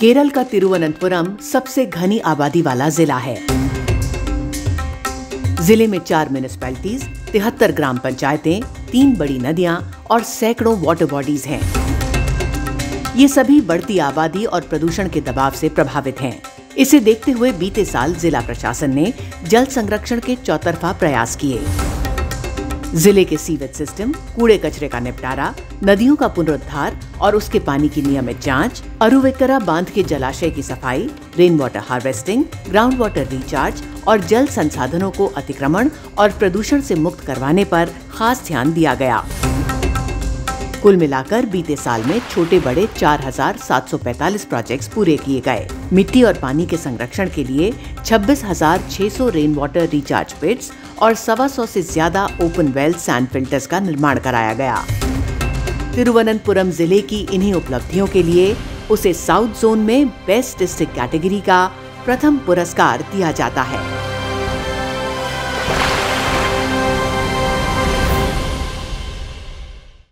केरल का तिरुवनंतपुरम सबसे घनी आबादी वाला जिला है। जिले में 4 म्युनिसिपैलिटीज, 73 ग्राम पंचायतें, 3 बड़ी नदियां और सैकड़ों वाटर बॉडीज हैं। ये सभी बढ़ती आबादी और प्रदूषण के दबाव से प्रभावित हैं। इसे देखते हुए बीते साल जिला प्रशासन ने जल संरक्षण के चौतरफा प्रयास किए। जिले के सीवेज सिस्टम, कूड़े कचरे का निपटारा, नदियों का पुनरुद्धार और उसके पानी की नियमित जांच, अरुविक्करा बांध के जलाशय की सफाई, rain water harvesting, ground water recharge और जल संसाधनों को अतिक्रमण और प्रदूषण से मुक्त करवाने पर खास ध्यान दिया गया। कुल मिलाकर बीते साल में छोटे बड़े 4,745 प्रोजेक्ट्स पूरे किए गए। मिट्टी और पानी के संरक्षण के लिए 26,600 रेन वाटर रिचार्ज पिट्स और 125 से ज्यादा ओपन वेल सैंड फिल्टर्स का निर्माण कराया गया। तिरुवनंतपुरम जिले की इन्हीं उपलब्धियों के लिए उसे साउथ जोन में बेस्ट डिस्ट्रिक्ट कैटेगरी का प्रथम पुरस्कार दिया जाता है।